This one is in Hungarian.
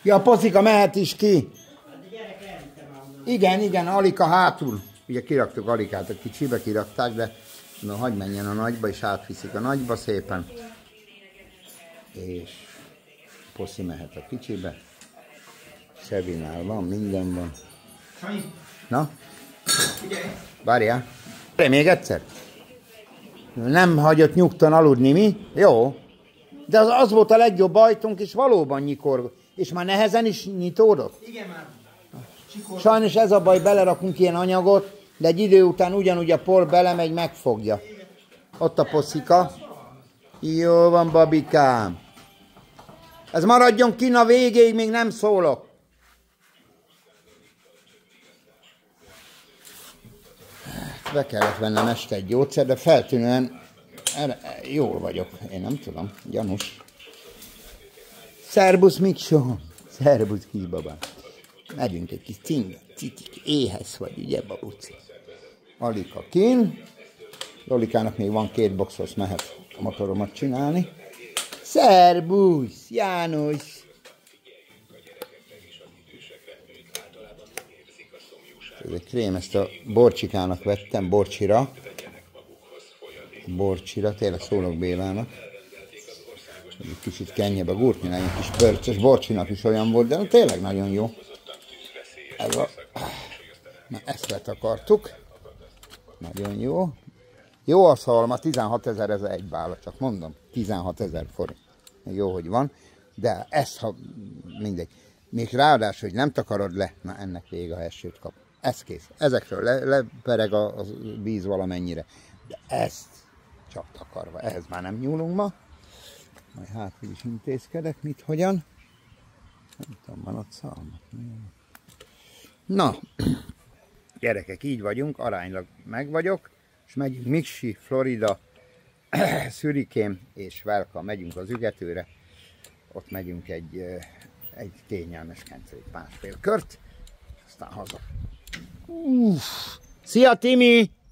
Ja, Poszika mehet is ki. Igen, Alika hátul. Ugye kiraktuk Alikát a kicsibe, kirakták, de na, hagyj menjen a nagyba, és átviszik a nagyba szépen. És Poszi mehet a kicsibe. Szevinál van, minden van. Na? Várjál. Még egyszer? Nem hagyott nyugton aludni, mi? Jó. De az volt a legjobb ajtónk, és valóban nyikorgott. És már nehezen is nyitódott? Igen, már. Sajnos ez a baj, belerakunk ilyen anyagot, de egy idő után ugyanúgy a por belemegy, megfogja. Ott a Poszika. Jó van, babikám. Ez maradjon kin a végéig, még nem szólok. Be kellett vennem este egy gyógyszer, de feltűnően jól vagyok. Én nem tudom, gyanús. Szerbusz, Miksó. Szerbusz, kisbabám. Megyünk egy kis citik. Éhes vagy, ugye, babuci? Alika kin. Lolikának még van 2 boxos, mehet a motoromat csinálni. Szerbusz, János. Ez egy krém, ezt a Borcsikának vettem, Borcsira, tényleg szólok Bélának. Egy kicsit könnyebb a gurknál, egy kis pörcsös, Borcsinak is olyan volt, de tényleg nagyon jó. Na, ezt letakartuk. Nagyon jó. Jó a szalma, 16 000 ez egy bála, csak mondom, 16 000 forint. Jó, hogy van, de ezt, ha mindegy. Még ráadásul, hogy nem takarod le, na ennek vége, ha esőt kap. Ez kész. Ezekről lepereg a víz valamennyire. De ezt csak takarva. Ehhez már nem nyúlunk ma. Majd hátul is intézkedek, mit, hogyan. Nem tudom, van ott szalma. Na, gyerekek, így vagyunk, aránylag meg vagyok, és megyünk Miksi, Florida, Szürikém és Velka, megyünk az ügetőre. Ott megyünk egy kényelmes kencéig 1,5 kört, aztán haza. Szia, Timi!